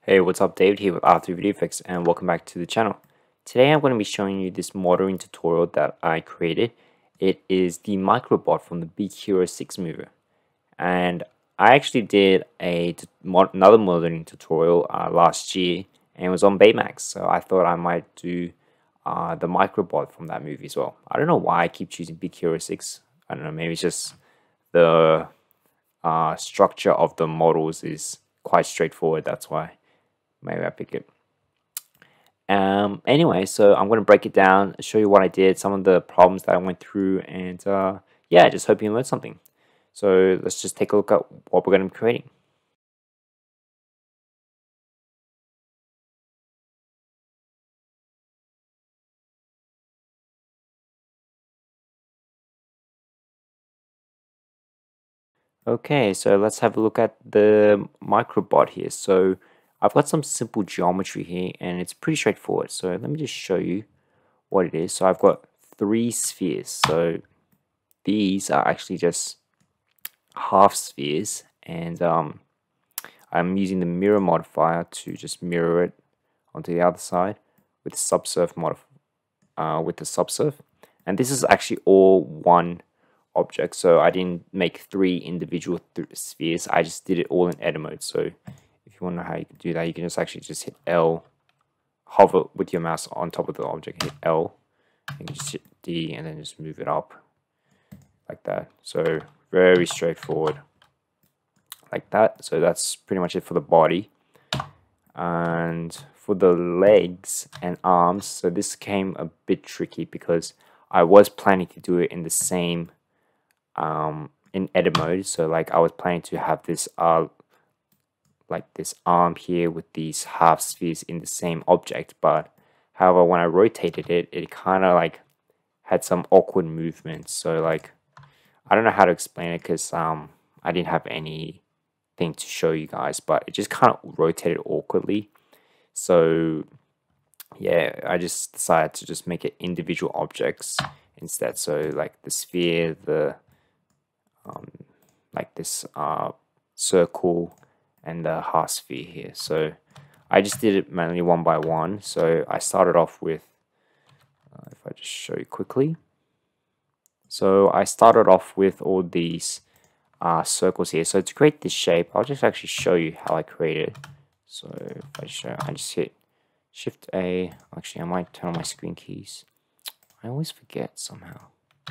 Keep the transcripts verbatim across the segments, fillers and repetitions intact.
Hey, what's up? David here with After VideoFX and welcome back to the channel. Today I'm going to be showing you this modeling tutorial that I created. It is the microbot from the Big Hero six movie. And I actually did a mod another modeling tutorial uh, last year and it was on Baymax. So I thought I might do uh, the microbot from that movie as well. I don't know why I keep choosing Big Hero six. I don't know, maybe it's just the uh, structure of the models is quite straightforward, that's why. Maybe I pick it. Um, anyway, so I'm going to break it down, show you what I did, some of the problems that I went through, and uh, yeah, just hope you learned something. So let's just take a look at what we're going to be creating. Okay, so let's have a look at the microbot here. So I've got some simple geometry here, and it's pretty straightforward. So let me just show you what it is. So I've got three spheres. So these are actually just half spheres, and um, I'm using the mirror modifier to just mirror it onto the other side with the subsurf modif uh, with the subsurf. And this is actually all one object, so I didn't make three individual th spheres. I just did it all in edit mode. So if you want to know how you can do that, you can just actually just hit L, hover with your mouse on top of the object, hit L, and you just hit D, and then just move it up like that. So very straightforward. Like that. So that's pretty much it for the body. And for the legs and arms, so this came a bit tricky because I was planning to do it in the same um in edit mode. So like I was planning to have this uh like this arm here with these half spheres in the same object, but however when I rotated it, it kind of like had some awkward movements. So like I don't know how to explain it because um I didn't have any thing to show you guys, but it just kind of rotated awkwardly. So yeah, I just decided to just make it individual objects instead. So like the sphere, the um, like this uh, circle, and the half sphere here. So I just did it manually one by one. So I started off with, uh, if I just show you quickly. So I started off with all these Uh, circles here. So to create this shape, I'll just actually show you how I create it. So if I show, I just hit Shift A. Actually, I might turn on my screen keys. I always forget somehow.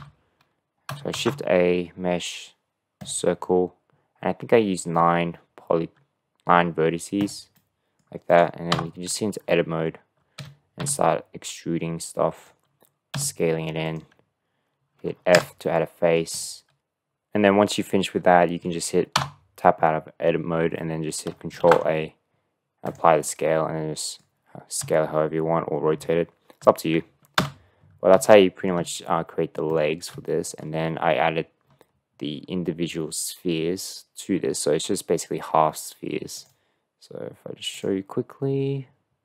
So Shift A, Mesh, Circle, and I think I use nine poly, nine vertices like that, and then you can just see into edit mode and start extruding stuff, scaling it in. Hit F to add a face. And then once you finish with that, you can just hit tap out of edit mode and then just hit Control A, apply the scale, and then just scale it however you want or rotate it. It's up to you. Well, that's how you pretty much uh, create the legs for this. And then I added the individual spheres to this. So it's just basically half spheres. So if I just show you quickly.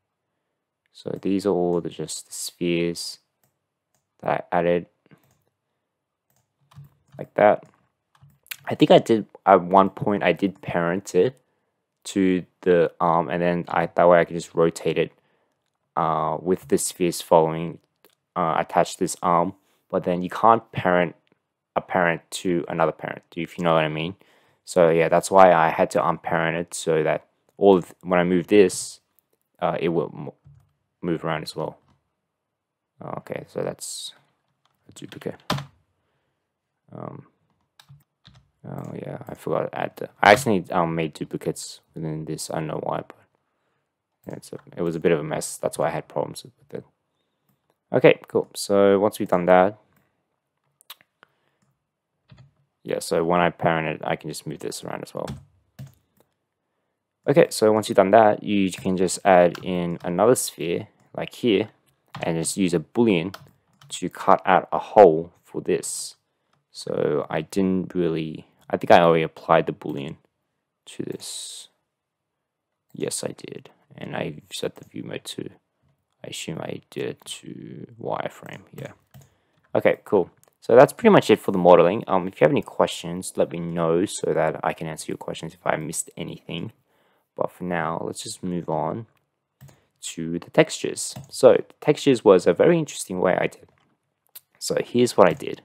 So these are all the just the spheres that I added like that. I think I did at one point I did parent it to the arm, and then I that way I can just rotate it uh, with the spheres following uh, attach this arm. But then you can't parent a parent to another parent, if you know what I mean. So yeah, that's why I had to unparent it so that all of, when I move this, uh, it will move around as well. Okay, so that's a duplicate. Um, Oh yeah, I forgot to add the, I actually um, made duplicates within this. I don't know why, but it's a, it was a bit of a mess. That's why I had problems with it. Okay, cool. So once we've done that, yeah, so when I parent it, I can just move this around as well. Okay, so once you've done that, you can just add in another sphere, like here, and just use a boolean to cut out a hole for this. So I didn't really... I think I already applied the boolean to this. Yes, I did. And I set the view mode to, I assume I did to wireframe. Yeah. Okay, cool. So that's pretty much it for the modeling. Um, if you have any questions, let me know so that I can answer your questions if I missed anything. But for now, let's just move on to the textures. So the textures was a very interesting way I did. So here's what I did.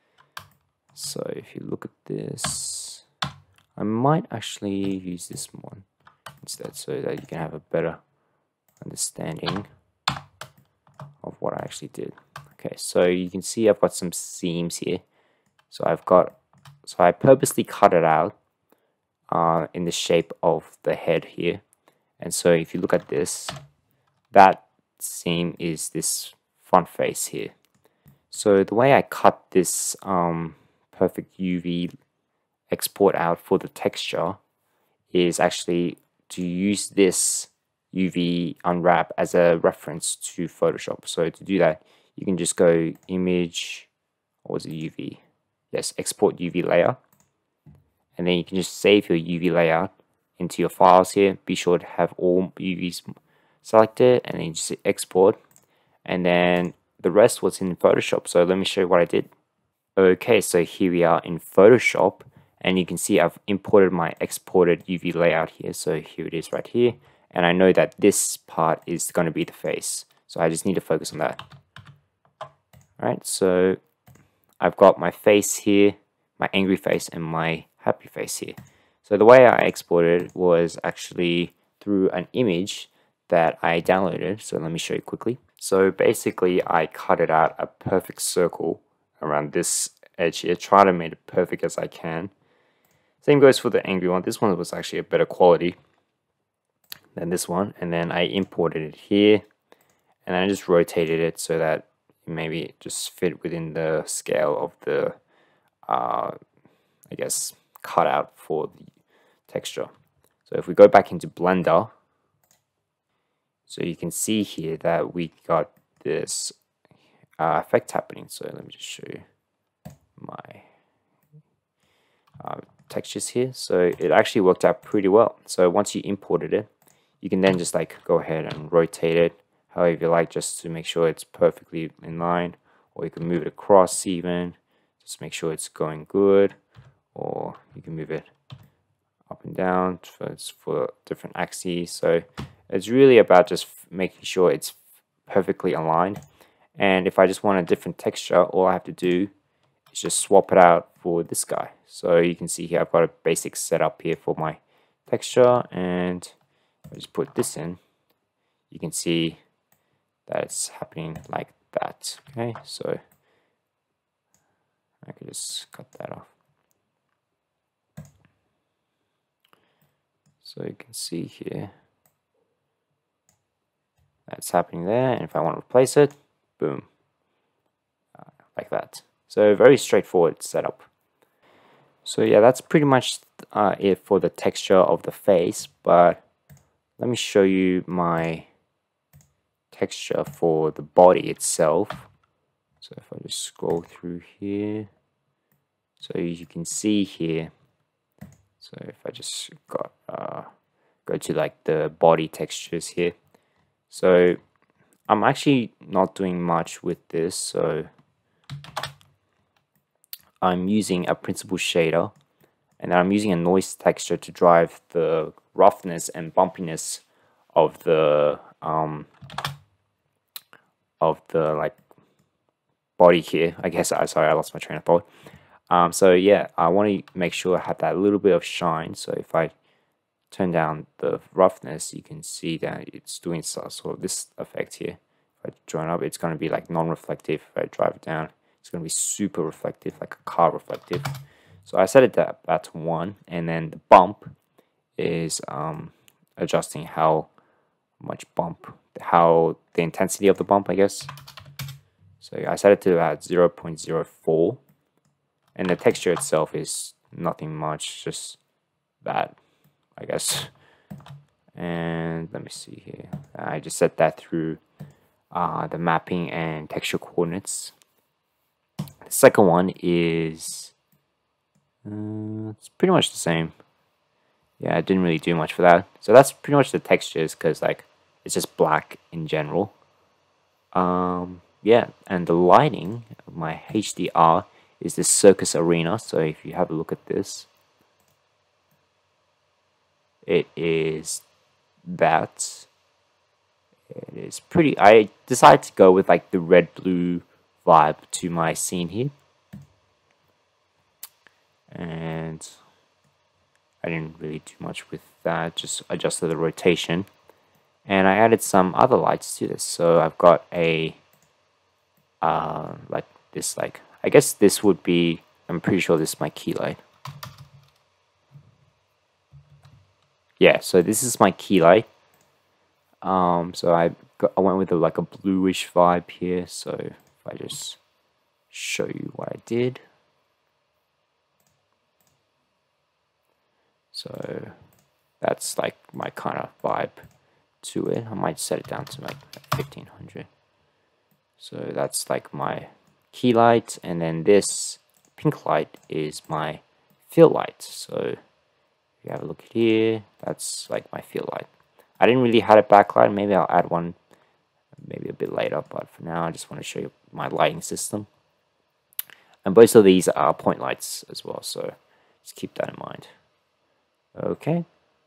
So if you look at this, I might actually use this one instead so that you can have a better understanding of what I actually did. Okay, so you can see I've got some seams here. So I've got, so I purposely cut it out uh, in the shape of the head here. And so if you look at this, that seam is this front face here. So the way I cut this um, perfect U V export out for the texture is actually to use this U V unwrap as a reference to Photoshop. So to do that, you can just go image, what was it, U V? Yes, export U V layer. And then you can just save your U V layout into your files here. Be sure to have all U Vs selected, and then you just export. And then the rest was in Photoshop. So let me show you what I did. Okay, so here we are in Photoshop, and you can see I've imported my exported U V layout here. So here it is right here. And I know that this part is going to be the face. So I just need to focus on that. Alright, so I've got my face here, my angry face, and my happy face here. So the way I exported was actually through an image that I downloaded. So let me show you quickly. So basically I cut it out a perfect circle around this edge here, try to make it perfect as I can. Same goes for the angry one. This one was actually a better quality than this one. And then I imported it here, and I just rotated it so that maybe it just fit within the scale of the, uh, I guess, cutout for the texture. So if we go back into Blender, so you can see here that we got this uh, effect happening. So let me just show you my uh, textures here. So it actually worked out pretty well. So once you imported it, you can then just like go ahead and rotate it however you like, just to make sure it's perfectly in line, or you can move it across even, just make sure it's going good, or you can move it up and down for, it's for different axes. So it's really about just making sure it's perfectly aligned. And if I just want a different texture, all I have to do is just swap it out for this guy. So you can see here I've got a basic setup here for my texture, and I just put this in. You can see that it's happening like that. Okay, so I can just cut that off. So you can see here that's happening there, and if I want to replace it, boom, uh, like that. So very straightforward setup. So yeah, that's pretty much uh, it for the texture of the face, but let me show you my texture for the body itself. So if I just scroll through here, so you can see here, so if I just got uh, go to like the body textures here, so I'm actually not doing much with this. So I'm using a principal shader, and I'm using a noise texture to drive the roughness and bumpiness of the um, of the like body here. I guess I sorry I lost my train of thought. Um, so yeah, I want to make sure I have that little bit of shine. So if I turn down the roughness, you can see that it's doing sort of this effect here. If I join up, it's going to be like non-reflective. If I drive it down, it's going to be super reflective, like a car reflective. So I set it to about one, and then the bump is um, adjusting how much bump, how the intensity of the bump, I guess. So I set it to about zero point zero four, and the texture itself is nothing much, just that, I guess. And let me see here. I just set that through uh, the mapping and texture coordinates. The second one is uh, it's pretty much the same. Yeah, I didn't really do much for that. So that's pretty much the textures, because like it's just black in general. Um, yeah, and the lighting of my H D R is this circus arena. So if you have a look at this, it is that. It is pretty. I decided to go with like the red blue vibe to my scene here, and I didn't really do much with that, just adjusted the rotation, and I added some other lights to this. So I've got a uh, like this, like I guess this would be, I'm pretty sure this is my key light. Yeah, so this is my key light. Um, so I got, I went with a, like a bluish vibe here. So if I just show you what I did. So that's like my kind of vibe to it. I might set it down to like fifteen hundred. So that's like my key light, and then this pink light is my fill light. So if you have a look here, that's like my fill light. I didn't really have a backlight. Maybe I'll add one maybe a bit later, but for now I just want to show you my lighting system. And both of these are point lights as well, so just keep that in mind. Okay.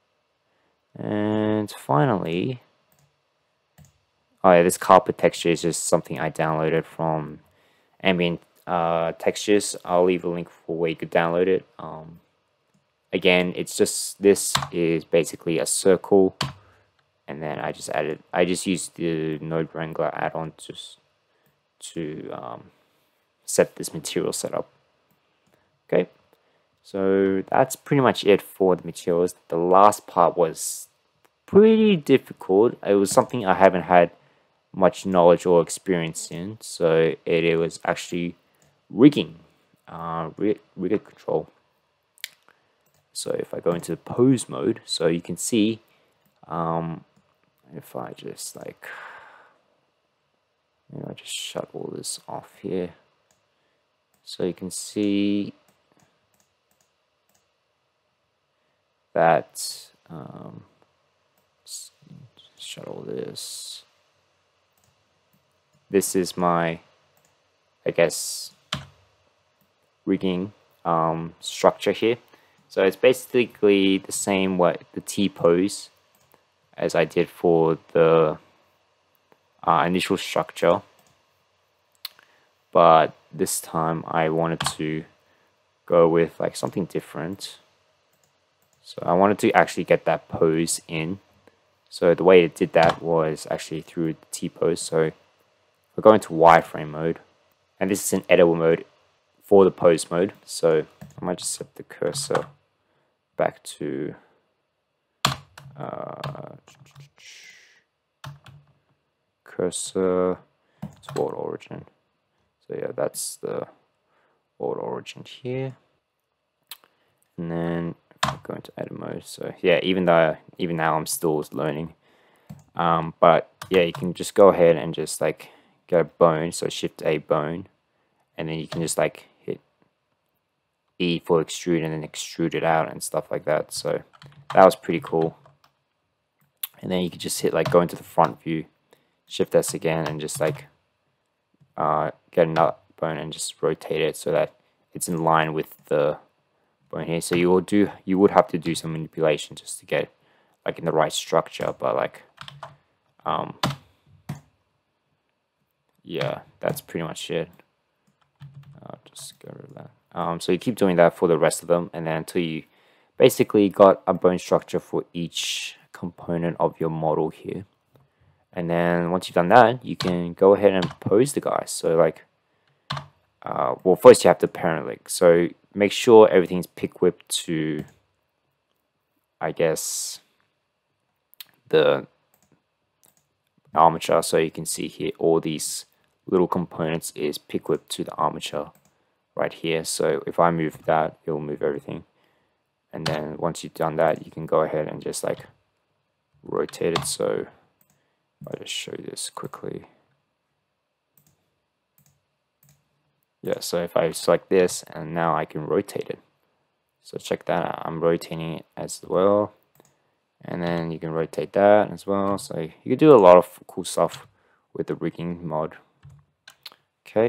And finally, oh yeah, this carpet texture is just something I downloaded from Ambient uh, Textures. I'll leave a link for where you could download it. Um, again, it's just, this is basically a circle, and then I just added, I just used the Node Wrangler add-on just to um, set this material setup. Okay. So that's pretty much it for the materials. The last part was pretty difficult. It was something I haven't had much knowledge or experience in. So it, it was actually rigging, uh, rig, rigger control. So if I go into the pose mode, so you can see, um, if I just like, you know, just shut all this off here. So you can see that, um, shut all this. This is my, I guess, rigging um, structure here. So it's basically the same what the T pose as I did for the uh, initial structure, but this time I wanted to go with like something different. So I wanted to actually get that pose in. So the way it did that was actually through the T-pose. So we're going to wireframe mode, and this is an editable mode for the pose mode. So I might just set the cursor back to uh, cursor to world origin. So yeah, that's the world origin here, and then going to edit mode. So yeah, even though even now I'm still learning, um, but yeah, you can just go ahead and just like get a bone. So shift A bone, and then you can just like hit E for extrude and then extrude it out and stuff like that. So that was pretty cool. And then you can just hit like go into the front view, shift S again, and just like uh, get another bone and just rotate it so that it's in line with the bone here. So you will do you would have to do some manipulation just to get like in the right structure, but like um yeah, that's pretty much it. I'll just get rid of that. Um so you keep doing that for the rest of them, and then until you basically got a bone structure for each component of your model here. And then once you've done that, you can go ahead and pose the guys. So like uh well, first you have to parent link. So make sure everything's pick whipped to, I guess, the armature. So you can see here all these little components is pick whipped to the armature right here. So if I move that, it'll move everything. And then once you've done that, you can go ahead and just like rotate it. So I'll just show you this quickly. Yeah, so if I select this, and now I can rotate it. So check that out. I'm rotating it as well. And then you can rotate that as well. So you can do a lot of cool stuff with the rigging mod. Okay.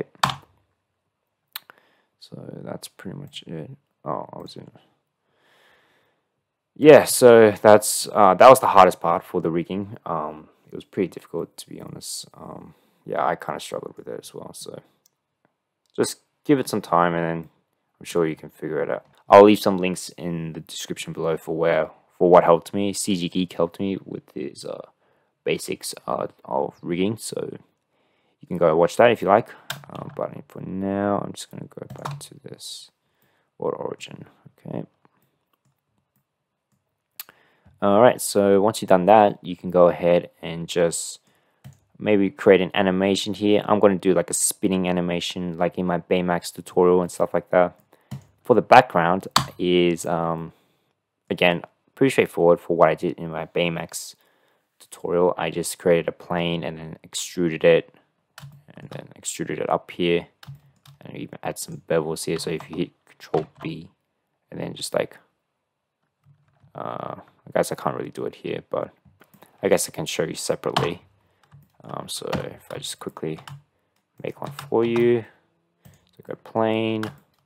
So that's pretty much it. Oh, I was in. yeah, so that's uh, that was the hardest part for the rigging. Um, it was pretty difficult, to be honest. Um, yeah, I kind of struggled with it as well. So just give it some time, and then I'm sure you can figure it out. I'll leave some links in the description below for where for what helped me. C G Geek helped me with his uh, basics uh, of rigging, so you can go watch that if you like. Uh, but for now, I'm just gonna go back to this world origin. Okay. Alright, so once you've done that, you can go ahead and just maybe create an animation here. I'm going to do like a spinning animation like in my Baymax tutorial and stuff like that. For the background is, um, again, pretty straightforward for what I did in my Baymax tutorial. I just created a plane and then extruded it and then extruded it up here and even add some bevels here. So if you hit Control B and then just like uh, I guess I can't really do it here, but I guess I can show you separately. Um, so if I just quickly make one for you, so go plane,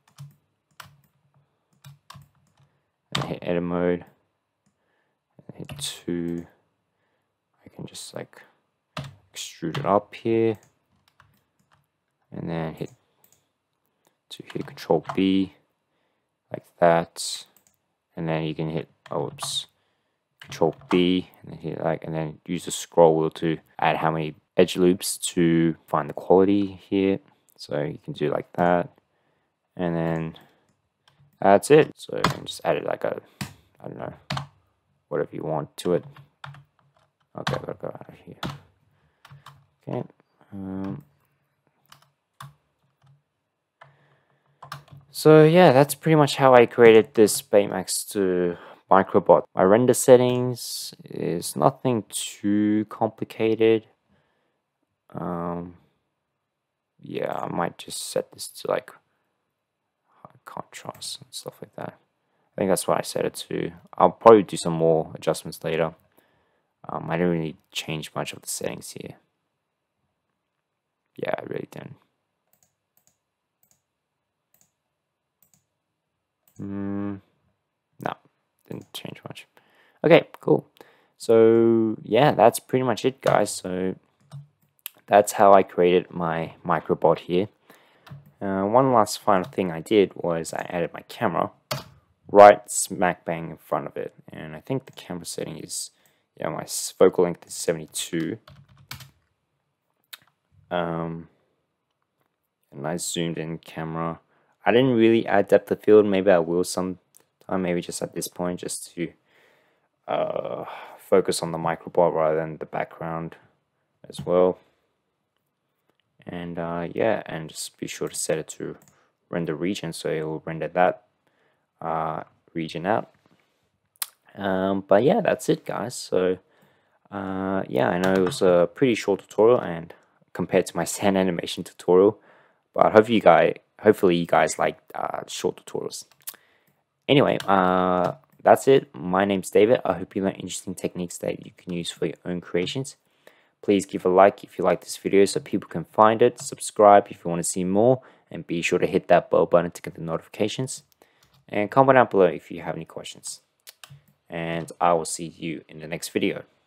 and hit edit mode, and hit two. I can just like extrude it up here, and then hit to hit Control B, like that, and then you can hit oh, oops, Control B, and then hit like, and then use the scroll wheel to add how many edge loops to find the quality here. So you can do like that, and then that's it. So you can just add it like a, I don't know, whatever you want to it. Okay, I've got to go out of here. Okay. Um, so yeah, that's pretty much how I created this Baymax to microbot. My render settings is nothing too complicated. Um, yeah, I might just set this to like high contrast and stuff like that. I think that's what I set it to. I'll probably do some more adjustments later. Um, I didn't really change much of the settings here. Yeah, I really didn't. Mm, no, didn't change much. Okay, cool. So yeah, that's pretty much it, guys. So that's how I created my microbot here. Uh, one last final thing I did was I added my camera right smack bang in front of it, and I think the camera setting is, yeah, my focal length is seventy-two. Um, and I zoomed in camera. I didn't really add depth of field. Maybe I will sometime. Maybe just at this point, just to uh, focus on the microbot rather than the background as well. And uh, yeah, and just be sure to set it to render region, so it will render that uh, region out. Um, but yeah, that's it, guys. So uh, yeah, I know it was a pretty short tutorial, and compared to my sand animation tutorial, but hopefully you guys, hopefully you guys like uh, short tutorials. Anyway, uh, that's it. My name's David. I hope you learned interesting techniques that you can use for your own creations. Please give a like if you like this video so people can find it. Subscribe if you want to see more, and be sure to hit that bell button to get the notifications. And comment down below if you have any questions. And I will see you in the next video.